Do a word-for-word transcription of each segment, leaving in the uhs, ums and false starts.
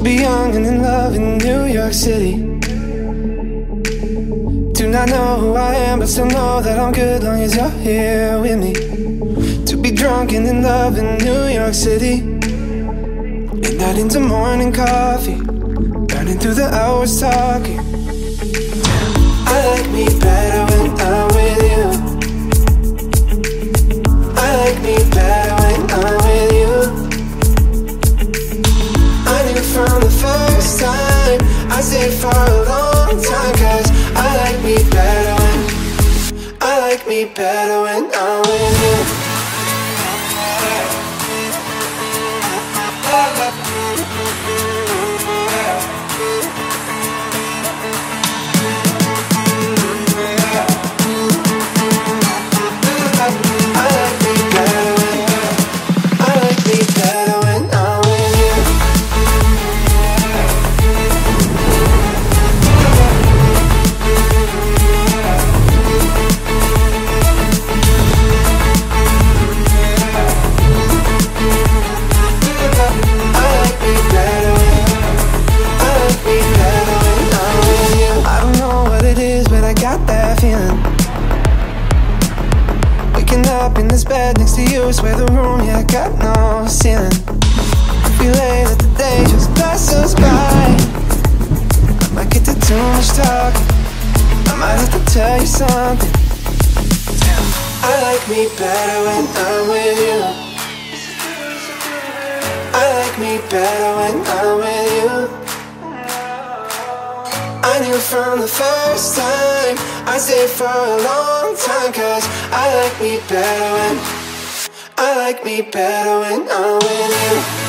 be young and in love in New York City. Do not know who I am, but still know that I'm good long as you're here with me. To be drunk and in love in New York City. Midnight into morning coffee, burning through the hours talking. I like me better when I'm with you. I like me better when I'm with you. I knew from the first time, I stayed for a long time. Cause I like me better when, I like me better when I'm with you. In this bed next to you, swear the room, yeah, got no ceiling. If we lay, let the day just pass us by. I might get to too much talking, I might have to tell you something. I like me better when I'm with you. I like me better when I'm with you. I knew from the first time, I stayed for a long time. Cause I like me better when, I like me better when I'm with you.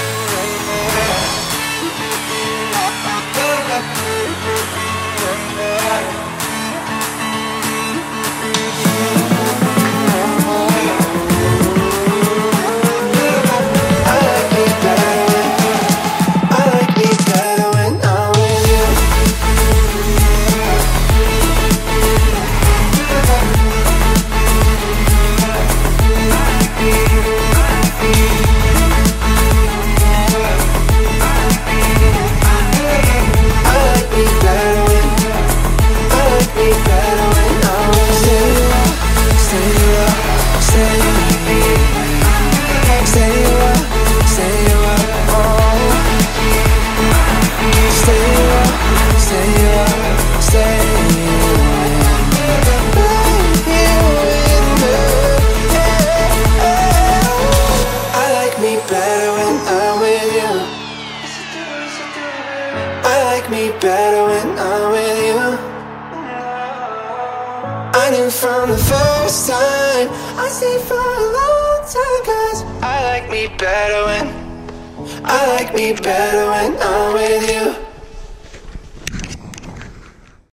From the first time, I stayed for a long time. Cause I like me better when, I like me better when I'm with you.